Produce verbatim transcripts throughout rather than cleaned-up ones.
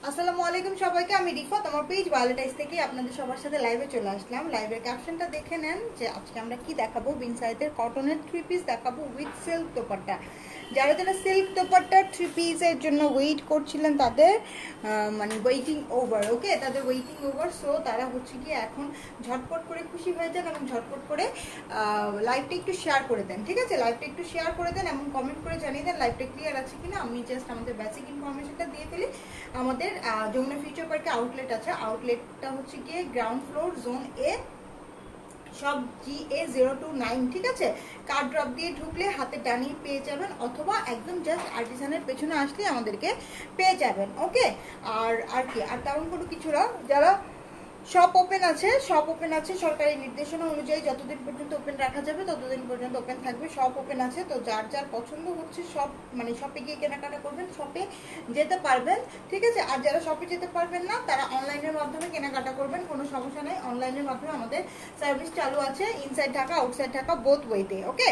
আসসালামু আলাইকুম সবাইকে, আমি রিফাত আমার পেজ ভায়োলেটাইজ থেকে আপনাদের সবার সাথে লাইভে চলে আসলাম। লাইভের ক্যাপশনটা দেখে নেন যে আজকে আমরা কি দেখাবো। বিন সাইজের কটনের থ্রি পিস দেখাবো উইথ সিল্ক দোপাট্টা। যারা যারা সিল্ক দোপাট্টা থ্রি পিসের জন্য ওয়েট করছিলেন তাদের মানে ওয়েটিং ওভার, ওকে, তাদের ওয়েটিং ওভার। সো তারা হচ্ছে কি এখন ঝটপট করে খুশি হয়ে যান এবং ঝটপট করে লাইভটা একটু শেয়ার করে দেন, ঠিক আছে? লাইভটা একটু শেয়ার করে দেন এবং কমেন্ট করে জানিয়ে দেন লাইভটা ক্লিয়ার আছে কিনা। আমি জাস্ট আমাদের বেসিক ইনফরমেশনটা দিয়ে ফেলি। আমাদের যমুনা ফিউচার পার্কে আউটলেট আছে। আউটলেটটা হচ্ছে গিয়ে গ্রাউন্ড ফ্লোর জোন এ, সব G A zero two nine, ঠিক আছে? কার্ড ড্রপ দিয়ে ঢুকলে হাতে ডানি পেয়ে যাবেন, অথবা একদম জাস্ট আর্টিসানের পেছনে আসলে আমাদেরকে পেয়ে যাবেন, ওকে। আর আর কি আর তেমন কোনো কিছু না। যারা শপ ওপেন আছে, শপ ওপেন আছে সরকারি নির্দেশনা অনুযায়ী যতদিন পর্যন্ত ওপেন রাখা যাবে ততদিন পর্যন্ত ওপেন থাকবে। শপ ওপেন আছে, তো যার যার পছন্দ হচ্ছে শপ মানে শপে গিয়ে কেনাকাটা করবেন, শপে যেতে পারবেন, ঠিক আছে? আর যারা শপে যেতে পারবেন না তারা অনলাইনের মাধ্যমে কেনাকাটা করবেন, কোনো সমস্যা নেই। অনলাইনের মাধ্যমে আমাদের সার্ভিস চালু আছে, inside Dhaka outside Dhaka both ওয়েতে, ওকে।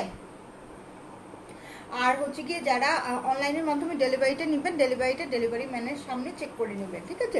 আর হচ্ছে গিয়ে যারা অনলাইনের মাধ্যমে ডেলিভারিটা নেবেন, ডেলিভারিটা ডেলিভারি ম্যানের সামনে চেক করে নেবেন, ঠিক আছে?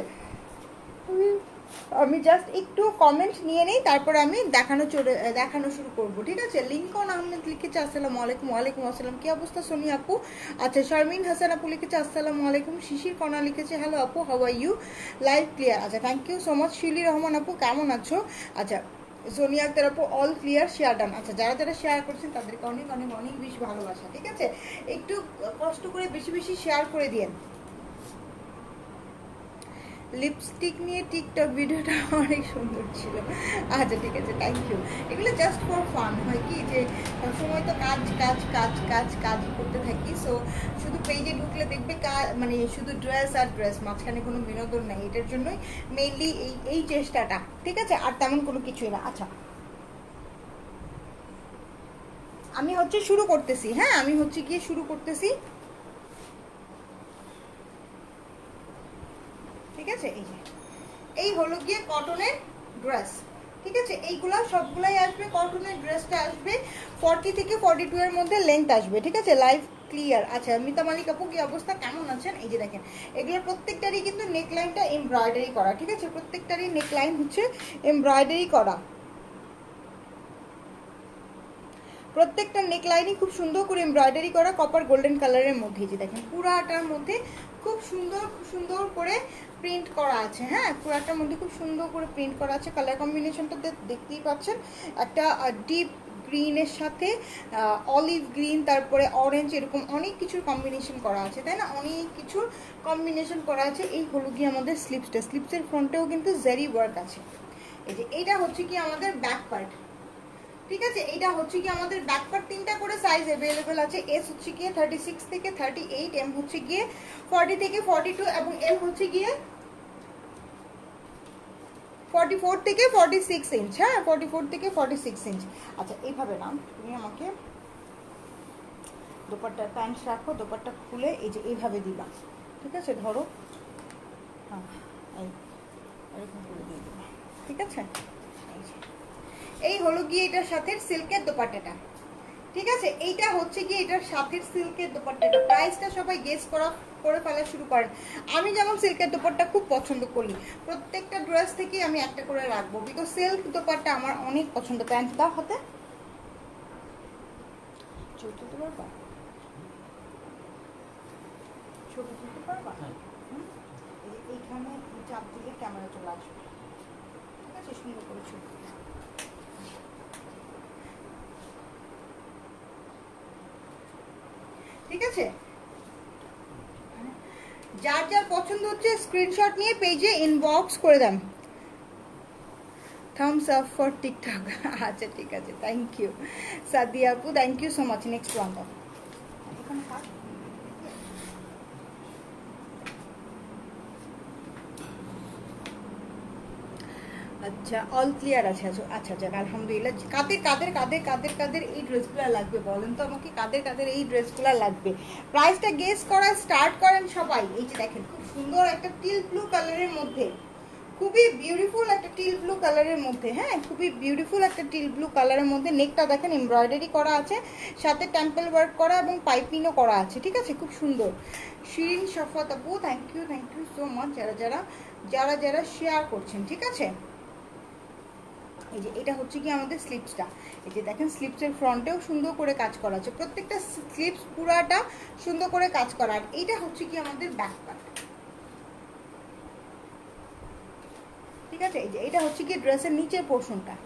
আমি জাস্ট একটু কমেন্ট নিয়ে নেই, তারপর আমি দেখানো চলে দেখানো শুরু করব, ঠিক আছে? লিঙ্কন আহমেদ লিখেছে আসসালামু আলাইকুম। ওয়ালাইকুম আসসালাম, কি অবস্থা সোনি আপু? আচ্ছা, শারমিন হাসান আপু লিখেছে আসসালামু আলাইকুম। শিশির কণা লিখেছে হ্যালো আপু, how are you, live clear. আচ্ছা, thank you so much. Shili Rahman আপু কেমন আছো? আচ্ছা, সোনিয়া আক্তার আপু অল ক্লিয়ার, শেয়ার ডান। আচ্ছা, যারা যারা শেয়ার করছেন তাদেরকে অনেক অনেক অনেক বেশি ভালোবাসা, ঠিক আছে? একটু কষ্ট করে বেশি বেশি শেয়ার করে দিন। লিপস্টিক নিয়ে টিকটক ভিডিওটা অনেক সুন্দর ছিল। আচ্ছা, ঠিক আছে, থ্যাংক ইউ। এগুলো জাস্ট ফর ফান হয় কি, যে সবসময় তো কাজ কাজ কাজ কাজ কাজই করতে থাকি। সো শুধু পেজে ঢুকলে দেখবে কাজ মানে শুধু ড্রেস আর ড্রেস, মাঝখানে কোনো বিনোদন নেই। এটার জন্যই মেইনলি এই এই চেষ্টাটা, ঠিক আছে? আর তেমন কোনো কিছুই না। আচ্ছা, আমি হচ্ছে শুরু করতেছি। হ্যাঁ, আমি হচ্ছে গিয়ে শুরু করতেছি, ঠিক আছে? এই যে এই হলো গিয়ে কটনের ড্রেস, ঠিক আছে? এইগুলা সবগুলাই আসবে কটনের ড্রেসটা আসবে ফর্টি থেকে ফর্টি টু এর মধ্যে লেন্থ আসবে, ঠিক আছে? Live clear. আচ্ছা, মিতা মালিক আপু কি অবস্থা, কেমন আছেন? এই যে দেখেন, এগুলোর প্রত্যেকটারই কিন্তু নেকলাইনটা এমব্রয়ডারি করা, ঠিক আছে? প্রত্যেকটারই নেকলাইন হচ্ছে এমব্রয়ডারি করা, প্রত্যেকটা নেকলাইনই খুব সুন্দর করে এমব্রয়ডারি করা কপার গোল্ডেন কালারের মধ্যে। যে দেখেন পুরাটার মধ্যে খুব সুন্দর খুব সুন্দর করে প্রিন্ট করা আছে। হ্যাঁ, পুরাটার মধ্যে খুব সুন্দর করে প্রিন্ট করা আছে। কালার কম্বিনেশনটা দেখতেই পাচ্ছেন, একটা ডিপ গ্রিনের সাথে অলিভ গ্রিন, তারপরে অরেঞ্জ, এরকম অনেক কিছুর কম্বিনেশন করা আছে, তাই না? অনেক কিছুর কম্বিনেশন করা আছে। এই হলো কি আমাদের স্লিপসটা, স্লিপসের ফ্রন্টেও কিন্তু জারি ওয়ার্ক আছে। এই যে এইটা হচ্ছে কি আমাদের ব্যাক পার্ট, ঠিক আছে? এইটা হচ্ছে কি আমাদের ব্যাক পার্ট। তিনটা করে সাইজ अवेलेबल আছে। এস হচ্ছে গিয়ে থার্টি সিক্স থেকে থার্টি এইট, এম হচ্ছে গিয়ে ফর্টি থেকে ফর্টি টু এবং এল হচ্ছে গিয়ে ফর্টি ফোর থেকে ফর্টি সিক্স ইঞ্চ। হ্যাঁ, ফর্টি ফোর থেকে ফর্টি সিক্স ইঞ্চ। আচ্ছা, এইভাবে না, তুমি আমাকে দোপাট্টার প্যান্ট রাখো, দোপাট্টা খুলে এই যে এইভাবে দিবা, ঠিক আছে? ধরো, হ্যাঁ, এই এরকম করে দিয়ে দিবা, ঠিক আছে? এই হলো গিয়ে এটার সাথে সিল্কের দোপাট্টাটা, ঠিক আছে? এইটা হচ্ছে গিয়ে এটার সাথে সিল্কের দোপাট্টাটা। প্রাইসটা সবাই গেস করা করে ফেলা শুরু করেন। আমি যেমন সিল্কের দোপাট্টা খুব পছন্দ করি, প্রত্যেকটা ড্রেস থেকে আমি একটা করে রাখবো, বিকজ সিল্ক দোপাট্টা আমার অনেক পছন্দ। প্যান্ট দাও হাতে, ছবি তুলতে পারবা? ছবি তুলতে পারবা? এইখানে চাপ দিলে ক্যামেরা চলে আসবে, ঠিক আছে? সুন্দর করে ছবি, ঠিক আছে? যার যার পছন্দ হচ্ছে স্ক্রিনশট নিয়ে পেজে ইনবক্স করে দেন। Thumbs up for TikTok. আচ্ছা, ঠিক আছে, থ্যাংক ইউ সাদিয়া আপু, thank you so much. Next one দাও। আচ্ছা, অল ক্লিয়ার আছে। আচ্ছা, যাক আলহামদুলিল্লাহ। কাদের কাদের কাদের কাদের কাদের এই ড্রেসগুলো লাগবে বলেন তো আমাকে, কাদের কাদের এই ড্রেসগুলো লাগবে? প্রাইসটা গেস করা স্টার্ট করেন সবাই। এই যে দেখেন, খুব সুন্দর একটা টিল ব্লু কালারের মধ্যে, খুবই বিউটিফুল একটা টিল ব্লু কালারের মধ্যে, হ্যাঁ খুবই বিউটিফুল একটা টিল ব্লু কালারের মধ্যে। নেকটা দেখেন এমব্রয়ডারি করা আছে, সাথে টেম্পল ওয়ার্ক করা এবং পাইপিংও করা আছে, ঠিক আছে, খুব সুন্দর। শিরিন শফাত আপু thank you thank you so much যারা যারা যারা যারা শেয়ার করছেন, ঠিক আছে। এই যে এটা হচ্ছে কি আমাদের স্লিপসটা, এই যে দেখেন স্লিপসের ফ্রন্টেও সুন্দর করে কাজ করা আছে, প্রত্যেকটা স্লিপস পুরাটা সুন্দর করে কাজ করা। আর এইটা হচ্ছে কি আমাদের ব্যাক পার্ট, ঠিক আছে। এই যে এটা হচ্ছে কি ড্রেসের নিচের পোর্শনটা।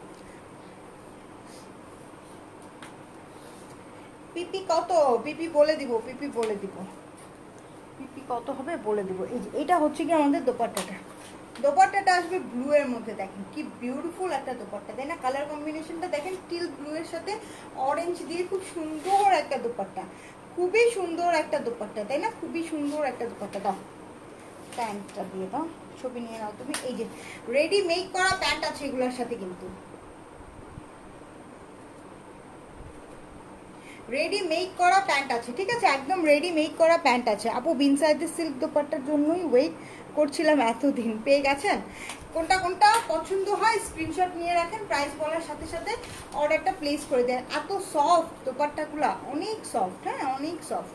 পিপি কত, পিপি বলে দিব, পিপি বলে দিব, পিপি কত হবে বলে দিব। এই যে এটা হচ্ছে কি আমাদের দোপাট্টাটা, দোপাট্টাটা আসবে ব্লু এর মধ্যে, দেখেন কি বিউটিফুল একটা দোপাট্টা, তাই না। কালার কম্বিনেশনটা দেখেন টিল ব্লু এর সাথে অরেঞ্জ দিয়ে খুব সুন্দর একটা দোপাট্টা, খুবই সুন্দর একটা দোপাট্টা, তাই না, খুবই সুন্দর একটা দোপাট্টা। দাও প্যান্টটা দিয়ে দাও, ছবি নিয়ে নাও তুমি। এই যে রেডি মেক করা প্যান্ট আছে এগুলোর সাথে, কিন্তু রেডি মেক করা প্যান্ট আছে, ঠিক আছে, একদম রেডি মেক করা প্যান্ট আছে। আপু বিনসাইডের সিল্ক দোপাট্টার জন্যই ওয়েট করছিলাম এতদিন, পেয়ে গেছেন। কোনটা কোনটা পছন্দ হয় স্ক্রিনশট নিয়ে রাখেন, প্রাইস বলার সাথে সাথে অর্ডারটা প্লেস করে দেন। এত সফট দোপাট্টাগুলো, অনেক সফট, হ্যাঁ অনেক সফট।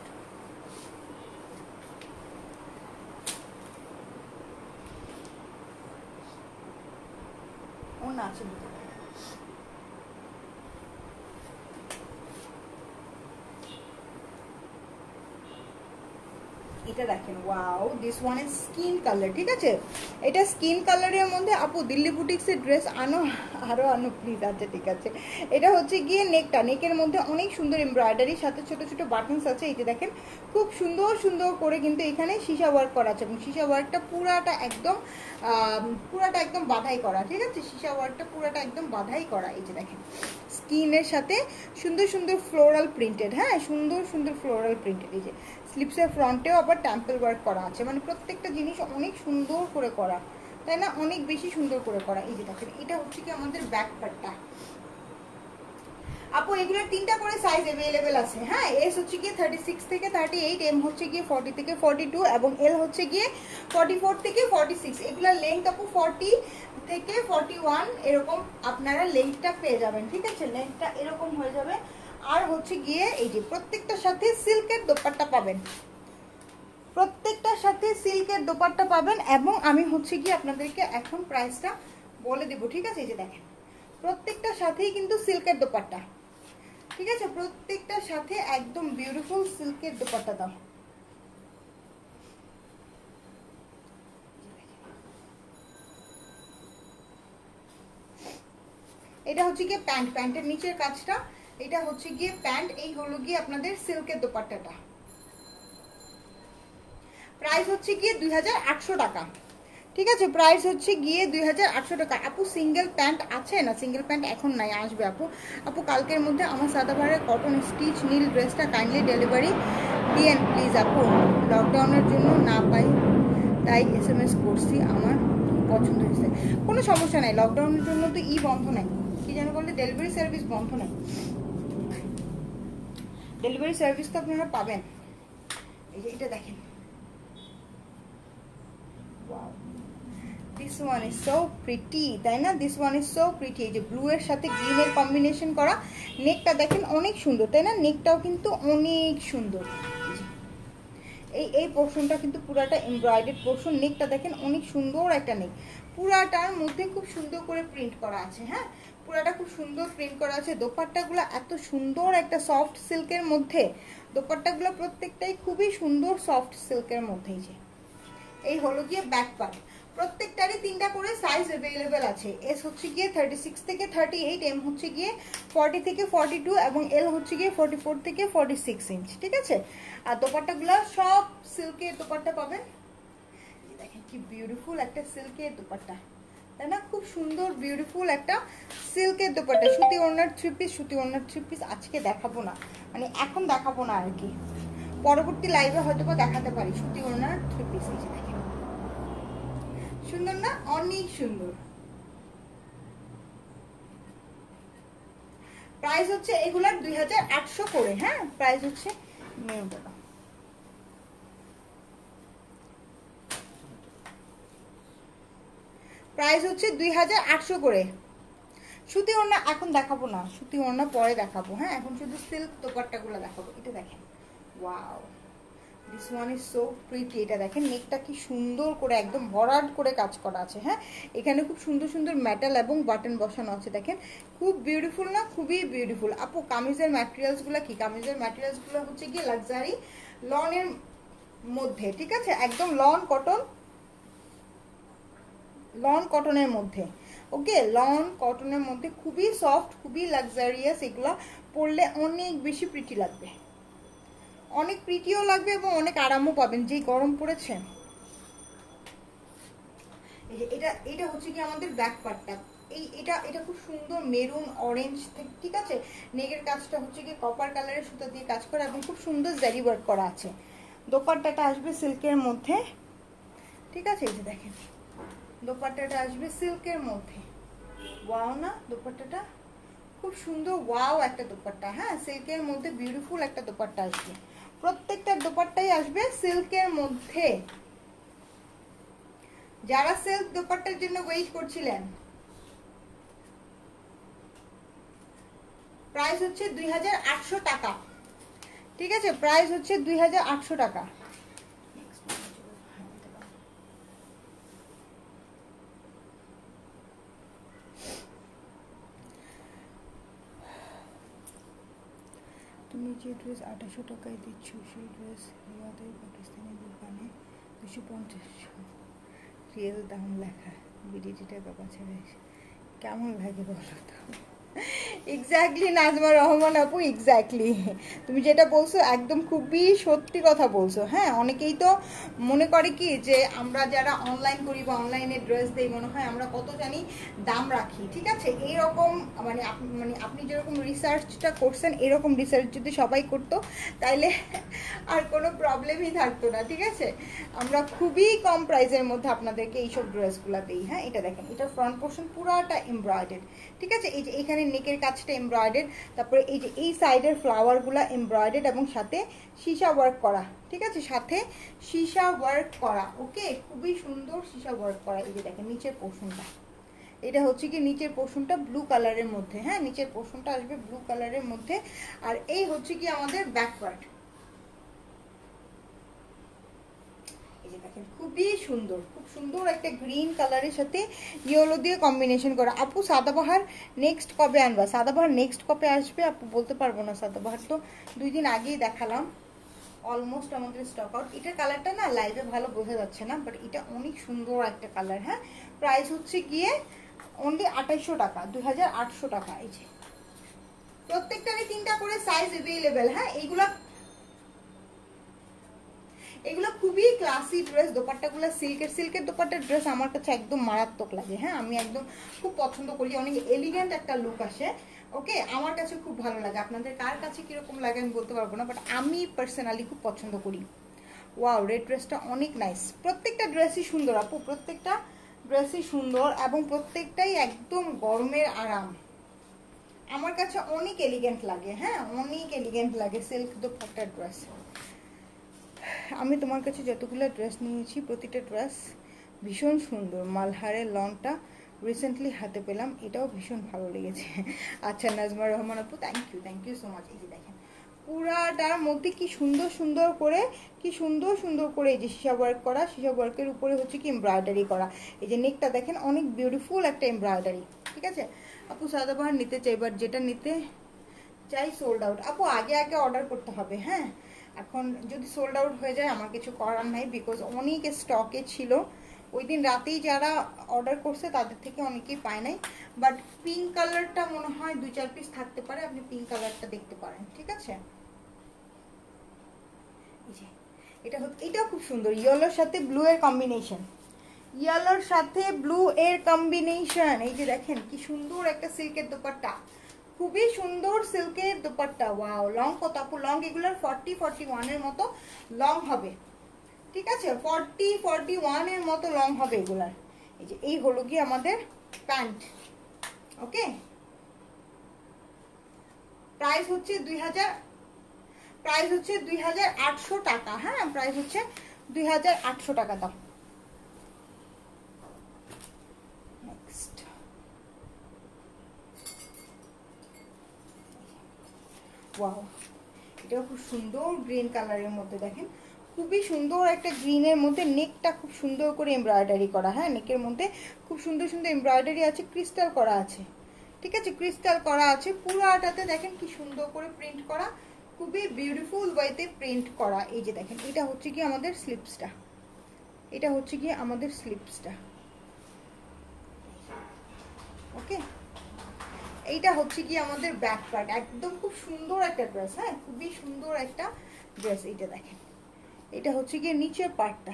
ও না আছে এটা দেখেন, wow this one is skin colour, ঠিক আছে, এটা স্কিন কালারের মধ্যে। আপু দিল্লি বুটিক্সের ড্রেস আনো, আরো আনো প্লিজ। আচ্ছা ঠিক আছে, এটা হচ্ছে গিয়ে নেকটা, নেকের মধ্যে অনেক সুন্দর এমব্রয়ডারি, সাথে ছোট ছোট বাটনস আছে। এই যে দেখেন খুব সুন্দর সুন্দর করে কিন্তু এখানে সীসা ওয়ার্ক করা আছে, এবং সীসা ওয়ার্কটা পুরাটা একদম পুরাটা একদম বাধাই করা, ঠিক আছে, সীসা ওয়ার্কটা পুরাটা একদম বাধাই করা। এই যে দেখেন স্কিনের সাথে সুন্দর সুন্দর ফ্লোরাল প্রিন্টেড, হ্যাঁ সুন্দর সুন্দর ফ্লোরাল প্রিন্টেড। এই যে স্লিপসের ফ্রন্টেও আবার টেম্পল ওয়ার্ক করা আছে, মানে প্রত্যেকটা জিনিস অনেক সুন্দর করে করা, তাই না, অনেক বেশি সুন্দর করে করা। এই যে দেখেন এটা হচ্ছে কি আমাদের ব্যাক পার্টটা। আপু এগুলোর তিনটা করে সাইজ अवेलेबल আছে, হ্যাঁ এস হচ্ছে গিয়ে থার্টি সিক্স থেকে থার্টি এইট, এম হচ্ছে গিয়ে ফর্টি থেকে ফর্টি টু এবং এল হচ্ছে গিয়ে ফর্টি ফোর থেকে ফর্টি সিক্স। এগুলোর লেন্থ আপু ফর্টি থেকে ফর্টি ওয়ান এরকম আপনারা লেন্থটা পেয়ে যাবেন, ঠিক আছে, লেন্থটা এরকম হয়ে যাবে। আর হচ্ছে গিয়ে এই যে প্রত্যেকটার সাথে সিল্কের দোপাট্টা পাবেন, প্রত্যেকটার সাথে সিল্কের দোপাট্টা পাবেন। এবং আমি হচ্ছে গিয়ে আপনাদেরকে এখন প্রাইসটা বলে দেব, ঠিক আছে। এই যে দেখেন প্রত্যেকটার সাথেই কিন্তু সিল্কের দোপাট্টা, ঠিক আছে, প্রত্যেকটার সাথে একদম বিউটিফুল সিল্কের দোপাট্টা দাও। এটা হচ্ছে গিয়ে প্যান্ট, প্যান্টের নিচের কাজটা, এটা হচ্ছে গিয়ে প্যান্ট, এই হলো গিয়ে আপনাদের সিল্কের দোপাট্টাটা। প্রাইস হচ্ছে গিয়ে দুই হাজার আটশো টাকা, ঠিক আছে, প্রাইস হচ্ছে গিয়ে দুই হাজার আটশো টাকা। আপু সিঙ্গেল প্যান্ট আছে না, সিঙ্গেল প্যান্ট এখন নাই, আসবে আপু। আপু কালকের মধ্যে আমার সাদাভারের কটন স্টিচ নীল ড্রেসটা কাইন্ডলি ডেলিভারি দিয়েন প্লিজ আপু, লকডাউনের জন্য না পাই তাই এস এম এস করছি, আমার পছন্দ হয়েছে। কোনো সমস্যা নাই, লকডাউনের জন্য তো ই বন্ধ নাই, কি যেন বললে ডেলিভারি সার্ভিস বন্ধ নাই, ডেলিভারি সার্ভিস তো আপনারা পাবেন। এই যে এটা দেখেন, wow this one is so pretty, তাই না, this one is so pretty. এই যে ব্লু এর সাথে গ্রিন এর কম্বিনেশন করা, নেকটা দেখেন অনেক সুন্দর, তাই না, নেকটাও কিন্তু অনেক সুন্দর। এই এই পোর্শনটা কিন্তু পুরাটা এমব্রয়ডারি পোর্শন, নেকটা দেখেন অনেক সুন্দর একটা নেক, পুরাটার মধ্যে খুব সুন্দর করে প্রিন্ট করা আছে, হ্যাঁ পুরাটা খুব সুন্দর প্রিন্ট করা আছে। দোপাট্টাগুলো এত সুন্দর একটা সফট সিল্কের মধ্যে, দোপাট্টাগুলো প্রত্যেকটাই খুবই সুন্দর সফট সিল্কের মধ্যে। এই যে এই হলো গিয়ে ব্যাক পার্ট, প্রত্যেকটারই তিনটা করে সাইজ अवेलेबल আছে। এস হচ্ছে গিয়ে থার্টি সিক্স থেকে থার্টি এইট, এম হচ্ছে গিয়ে ফর্টি থেকে ফর্টি টু এবং এল হচ্ছে গিয়ে ফর্টি ফোর থেকে ফর্টি সিক্স ইঞ্চ, ঠিক আছে। আর দোপাট্টাগুলো সব সিল্কের দোপাট্টা পাবেন। দেখেন কি বিউটিফুল একটা সিল্কের দোপাট্টা, তাই না, খুব সুন্দর বিউটিফুল একটা সিল্কের দোপাট্টা। সুতি ওড়নার থ্রি পিস, সুতি ওড়নার থ্রি পিস আজকে দেখাবো না, মানে এখন দেখাবো না আর কি, পরবর্তী লাইভে হয়তো বা দেখাতে পারি সুতি ওড়নার থ্রি পিস। এই যে দেখেন সুন্দর না, অনেক সুন্দর। প্রাইস হচ্ছে এগুলার দুই হাজার আটশো করে, হ্যাঁ প্রাইস হচ্ছে মেরুনটা। প্রাইস হচ্ছে দুই হাজার আটশো করে। সুতি ওড়না এখন দেখাবো না, সুতি ওড়না পরে দেখাবো। হ্যাঁ, এখন শুধু সিল্ক দোপাট্টাগুলো দেখাবো। এটা দেখেন, wow, this one is so pretty. এটা দেখেন নেকটা কি সুন্দর করে একদম ভরাট করে কাজ করা আছে। হ্যাঁ, এখানে খুব সুন্দর সুন্দর মেটাল এবং বাটন বসানো আছে। দেখেন খুব বিউটিফুল না, খুবই বিউটিফুল। আপু কামিজের ম্যাটেরিয়ালসগুলো কি? কামিজের ম্যাটেরিয়ালসগুলো হচ্ছে গিয়ে লাক্সারি লনের মধ্যে, ঠিক আছে, একদম লন কটন, লন কটনের মধ্যে। ওকে, লন কটনের মধ্যে খুবই সফট, খুবই লাক্সারিয়াস। এগুলো পরলে অনেক বেশি প্রিটি লাগবে, অনেক প্রিটিও লাগবে এবং অনেক আরামও পাবেন। যেই গরম পড়েছে। এই যে এটা এটা হচ্ছে কি আমাদের ব্যাক পার্টটা। এই এটা এটা খুব সুন্দর মেরুন অরেঞ্জ, ঠিক আছে। নেকের কাজটা হচ্ছে কি কপার কালারের সুতা দিয়ে কাজ করা এবং খুব সুন্দর জারি ওয়ার্ক করা আছে। দোপাট্টাটা আসবে সিল্কের মধ্যে, ঠিক আছে। এই যে দেখেন দোপাট্টাটা আসবে সিল্কের মধ্যে। ওয়াও না, দোপাট্টাটা খুব সুন্দর, ওয়াও একটা দোপাট্টা। হ্যাঁ, সিল্কের মধ্যে বিউটিফুল একটা দোপাট্টা আসবে। প্রত্যেকটা দোপাট্টাই আসবে সিল্কের মধ্যে। যারা সিল্ক দোপাট্টার জন্য ওয়েট করছিলেন, প্রাইস হচ্ছে দুই হাজার আটশো টাকা, ঠিক আছে। প্রাইস হচ্ছে দুই হাজার আটশো টাকা। তুমি যে ড্রেস আঠাশো টাকায় দিচ্ছ সেই ড্রেস রিয়াদের পাকিস্তানি দোকানে দুশো পঞ্চাশ, রিয়েল দাম লেখা, বিডিটি টাকা পাচ্ছে। কেমন লাগে বলো তো? এক্স্যাক্টলি নাজমা রহমান আপু, এক্স্যাক্টলি তুমি যেটা বলছো একদম খুবই সত্যি কথা বলছো। হ্যাঁ, অনেকেই তো মনে করে কি যে আমরা যারা অনলাইন করি বা অনলাইনে ড্রেস দেই মনে হয় আমরা কত জানি দাম রাখি, ঠিক আছে। এইরকম মানে মানে আপনি যেরকম রিসার্চটা করছেন এরকম রিসার্চ যদি সবাই করতো তাইলে আর কোনো প্রবলেমই থাকতো না, ঠিক আছে। আমরা খুবই কম প্রাইসের মধ্যে আপনাদেরকে এইসব ড্রেসগুলো দিই। হ্যাঁ, এটা দেখেন, এটা ফ্রন্ট পোর্শন পুরাটা এমব্রয়ডারি, ঠিক আছে। এই যে এখানে নেকের কাজটা এমব্রয়ডারি, তারপরে এই যে এই সাইডের ফ্লাওয়ারগুলো এমব্রয়ডারি এবং সাথে সীসা ওয়ার্ক করা, ঠিক আছে, সাথে সীসা ওয়ার্ক করা। ওকে, খুবই সুন্দর সীসা ওয়ার্ক করা। এই যে দেখেন নিচের পোর্শনটা, এটা হচ্ছে কি নিচের পোর্শনটা ব্লু কালারের মধ্যে। হ্যাঁ, নিচের পোর্শনটা আসবে ব্লু কালারের মধ্যে। আর এই হচ্ছে কি আমাদের ব্যাক পার্ট। এই যে দেখেন খুবই সুন্দর, খুব সুন্দর একটা গ্রিন কালারের সাথে ইয়েলো দিয়ে কম্বিনেশন করা। আপু সাদাবাহার নেক্সট কবে আনবা? সাদাবাহার নেক্সট কবে আসবে আপু বলতে পারবো না। সাদাবাহার তো দুই দিন আগেই দেখালাম, অলমোস্ট আমাদের স্টক আউট। এটার কালারটা না লাইভে ভালো বোঝা যাচ্ছে না, বাট এটা অনেক সুন্দর একটা কালার। হ্যাঁ, প্রাইস হচ্ছে গিয়ে অনলি আঠাইশশো টাকা, দুই হাজার আটশো টাকা। এই যে প্রত্যেকটারই তিনটা করে সাইজ অ্যাভেলেবেল। হ্যাঁ, এইগুলা এগুলো খুবই ক্লাসি ড্রেস। দোপাট্টাগুলো সিল্কের, সিল্কের দোপাট্টার ড্রেস আমার কাছে একদম মারাত্মক লাগে। হ্যাঁ, আমি একদম খুব পছন্দ করি, অনেক এলিগেন্ট একটা লুক আসে। ওকে, আমার কাছে খুব ভালো লাগে। আপনাদের কার কাছে কিরকম লাগে আমি বলতে পারবো না, বাট আমি পার্সোনালি খুব পছন্দ করি। ওয়াও, রেড ড্রেসটা অনেক নাইস। প্রত্যেকটা ড্রেসই সুন্দর আপু, প্রত্যেকটা ড্রেসই সুন্দর এবং প্রত্যেকটাই একদম গরমের আরাম। আমার কাছে অনেক এলিগেন্ট লাগে। হ্যাঁ, অনেক এলিগেন্ট লাগে সিল্ক দোপাট্টার ড্রেস। আমি তোমার কাছে যতগুলো ড্রেস নিয়েছি প্রতিটা ড্রেস ভীষণ সুন্দর। মালহারের লনটা রিসেন্টলি হাতে পেলাম, এটাও ভীষণ ভালো লেগেছে। আচ্ছা নাজমা রহমান আপু, thank you, thank you so much. এই যে দেখেন পুরাটার মধ্যে কি সুন্দর সুন্দর করে, কি সুন্দর সুন্দর করে এই যে সীসা ওয়ার্ক করা, সীসা ওয়ার্কের উপরে হচ্ছে কি এমব্রয়ডারি করা। এই যে নেকটা দেখেন অনেক বিউটিফুল একটা এমব্রয়ডারি, ঠিক আছে। আপু সাদাবাহার নিতে চাই, বাট যেটা নিতে চাই সোল্ড আউট। আপু আগে আগে অর্ডার করতে হবে। হ্যাঁ, এখন যদি সোল্ড আউট হয়ে যায় আমার কিছু করার নাই, বিকজ অনেক স্টকে ছিল। ওই দিন রাতেই যারা অর্ডার করছে তাদের থেকে অনেকেই পায় নাই। বাট পিঙ্ক কালারটা মনে হয় দুই চার পিস থাকতে পারে, আপনি পিঙ্ক কালারটা দেখতে পারেন, ঠিক আছে। এটা এটাও খুব সুন্দর, ইয়েলোর সাথে ব্লু এর কম্বিনেশন, ইয়েলোর সাথে ব্লু এর কম্বিনেশন। এই যে দেখেন কি সুন্দর একটা সিল্কের দোপাট্টা, খুবই সুন্দর সিল্কের দোপাট্টা। ওয়াও, লং কত আপু? লং এগুলোর ফর্টি ফর্টি ওয়ান এর মতো লং হবে, ঠিক আছে। ফর্টি ফর্টি ওয়ান এর মতো লং হবে এগুলার। এই যে এই হলো কি আমাদের প্যান্ট। ওকে, প্রাইস হচ্ছে দুই হাজার প্রাইস হচ্ছে দুই হাজার আটশো টাকা। হ্যাঁ, প্রাইস হচ্ছে দুই হাজার আটশো টাকা। দাও ওয়াও, এটাও খুব সুন্দর গ্রিন কালারের মধ্যে, দেখেন খুবই সুন্দর একটা গ্রিনের মধ্যে। নেকটা খুব সুন্দর করে এমব্রয়ডারি করা, হ্যাঁ নেকের মধ্যে খুব সুন্দর সুন্দর এমব্রয়ডারি আছে, ক্রিস্টাল করা আছে, ঠিক আছে ক্রিস্টাল করা আছে পুরাটাতে। দেখেন কি সুন্দর করে প্রিন্ট করা, খুবই বিউটিফুল ওয়েতে প্রিন্ট করা। এই যে দেখেন এটা হচ্ছে কি আমাদের স্লিপসটা, এটা হচ্ছে কি আমাদের স্লিপসটা, ওকে। এইটা হচ্ছে কি আমাদের ব্যাক পার্ট, একদম খুব সুন্দর একটা ড্রেস, হ্যাঁ খুবই সুন্দর একটা ড্রেস। এইটা দেখেন, এটা হচ্ছে গিয়ে নিচের পার্টটা।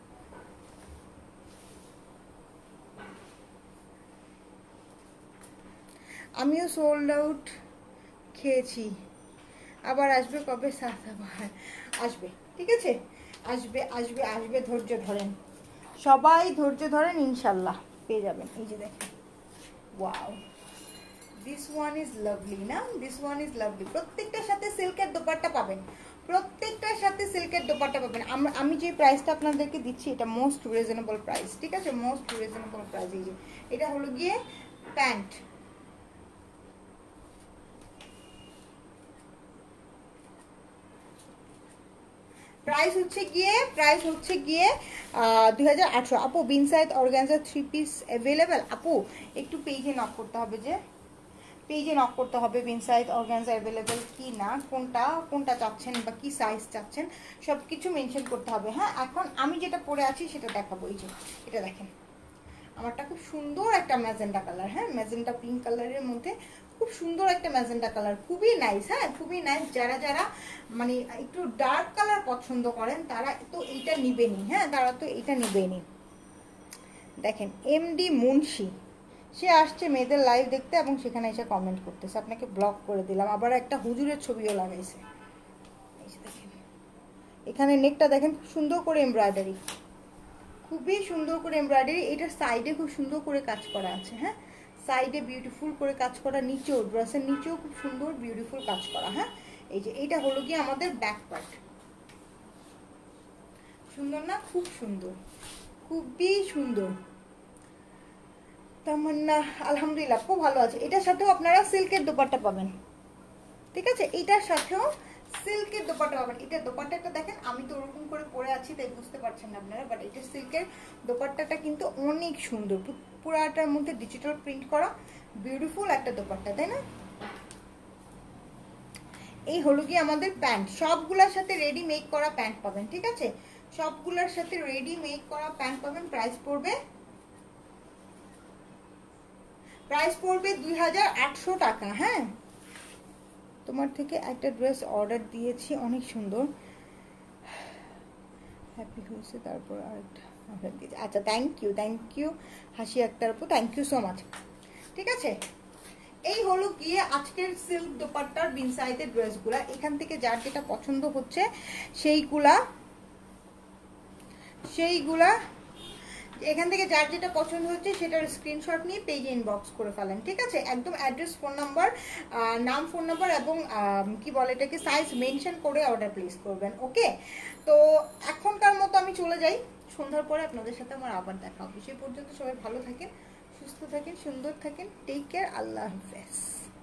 আমিও সোল্ড আউট খেয়েছি, আবার আসবে কবে? সাত আবার আসবে, ঠিক আছে আসবে আসবে আসবে, ধৈর্য ধরেন সবাই, ধৈর্য ধরেন, ইনশাল্লাহ পেয়ে যাবেন। এই যে দেখেন, wow this one is lovely না, দিস ওয়ান ইজ লাভলি। প্রত্যেকটার সাথে সিল্কের দোপাট্টা পাবেন, প্রত্যেকটার সাথে সিল্কের দোপাট্টা পাবেন। আমি যে প্রাইসটা আপনাদেরকে দিচ্ছি এটা মোস্ট রিজনেবল প্রাইস, ঠিক আছে মোস্ট রিজনেবল প্রাইস। এই যে এটা হলো গিয়ে প্যান্ট, প্রাইস হচ্ছে গিয়ে প্রাইস হচ্ছে গিয়ে দুই হাজার আটশো। আপু বিনসাইড অর্গানজা থ্রি পিস অ্যাভেলেবেল? আপু একটু পেজে নক করতে হবে, যে পেজে নক করতে হবে বিনসাইড অর্গানজা অ্যাভেলেবেল কি না, কোনটা কোনটা চাচ্ছেন বা কি সাইজ চাচ্ছেন সব কিছু মেনশন করতে হবে। হ্যাঁ এখন আমি যেটা পরে আছি সেটা দেখাবো। এই যে এটা দেখেন, আমারটা খুব সুন্দর একটা ম্যাজেন্ডা কালার, হ্যাঁ ম্যাজেন্ডা পিঙ্ক কালারের মধ্যে খুব সুন্দর একটা ম্যাজেন্ডা কালার, খুবই নাইস, হ্যাঁ খুবই নাইস। যারা যারা মানে একটু ডার্ক কালার পছন্দ করেন তারা তো এইটা নিবেনই, হ্যাঁ তারা তো এইটা নিবেনই। দেখেন এমডি মুন্সি, সে আসছে মেয়েদের লাইভ দেখতে এবং সেখানে এসে কমেন্ট করতেছে, আপনাকে ব্লক করে দিলাম। আবার একটা হুজুরের ছবিও লাগাইছে। দেখেন এখানে নেকটা দেখেন খুব সুন্দর করে এমব্রয়ডারি, খুবই সুন্দর করে এমব্রয়ডারি। এটার সাইডে খুব সুন্দর করে কাজ করা আছে, হ্যাঁ সাইডে বিউটিফুল করে কাজ করা, নিচেও ড্রেসের নিচেও খুব সুন্দর বিউটিফুল কাজ করা। হ্যাঁ এই যে এটা হলো গিয়ে আমাদের ব্যাক পার্ট, সুন্দর না, খুব সুন্দর, খুবই সুন্দর। তামান্না আলহামদুলিল্লাহ খুব ভালো আছে। এটার সাথেও আপনারা সিল্কের দোপাট্টা পাবেন, ঠিক আছে এটার সাথেও সিল্কের দোপাট্টা পাবেন। এটার দোপাট্টাটা দেখেন, আমি তো ওরকম করে পরে আছি তাই বুঝতে পারছেন না আপনারা, বাট এটা সিল্কের দোপাট্টাটা কিন্তু অনেক সুন্দর, পুরাটার মধ্যে ডিজিটাল প্রিন্ট করা বিউটিফুল একটা দোপাট্টা, তাই না? এই হলো গিয়ে আমাদের প্যান্ট, সবগুলোর সাথে রেডি মেক করা প্যান্ট পাবেন, ঠিক আছে সবগুলোর সাথে রেডি মেক করা প্যান্ট পাবেন। প্রাইস পড়বে প্রাইস পড়বে দুই হাজার আটশো টাকা। হ্যাঁ তোমার থেকে একটা ড্রেস অর্ডার দিয়েছি, অনেক সুন্দর, হ্যাপি হয়েছে, তারপর আরেকটা অর্ডার দিয়েছি। আচ্ছা থ্যাংক ইউ থ্যাংক ইউ হাসি আক্তার আপু, থ্যাংক ইউ সো মাচ। ঠিক আছে এই হলো গিয়ে আজকের সিল্ক দোপাট্টার বিনসাইডের ড্রেসগুলা। এখান থেকে যার যেটা পছন্দ হচ্ছে সেইগুলা সেইগুলা এখান থেকে যার যেটা পছন্দ হচ্ছে সেটার স্ক্রিনশট নিয়ে পেজে ইনবক্স করে ফেলেন, ঠিক আছে একদম অ্যাড্রেস, ফোন নাম্বার, নাম, ফোন নাম্বার এবং কি বলে এটাকে সাইজ মেনশন করে অর্ডার প্লেস করবেন। ওকে তো এখনকার মতো আমি চলে যাই, সন্ধ্যার পরে আপনাদের সাথে আমার আবার দেখা হবে। সেই পর্যন্ত সবাই ভালো থাকেন, সুস্থ থাকেন, সুন্দর থাকেন, টেক কেয়ার, আল্লাহ হাফেজ।